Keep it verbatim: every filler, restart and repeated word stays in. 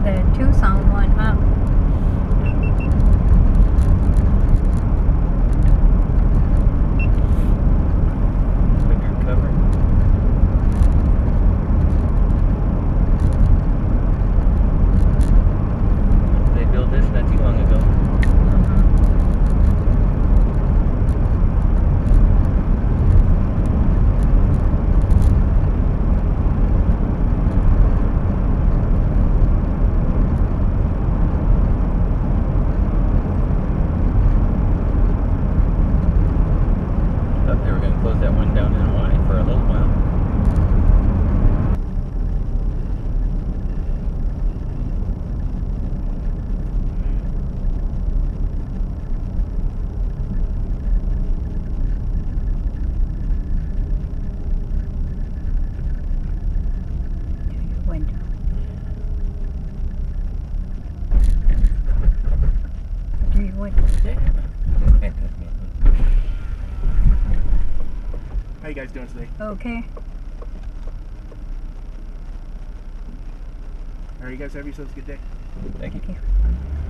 the Tucson one, huh? Bigger cover. They built this not too long ago. Thought they were going to close that one down in Hawaii for a little while. To your window. To your window. Yeah. How you guys doing today? Okay. All right, you guys have yourselves a good day. Thank you. Thank you.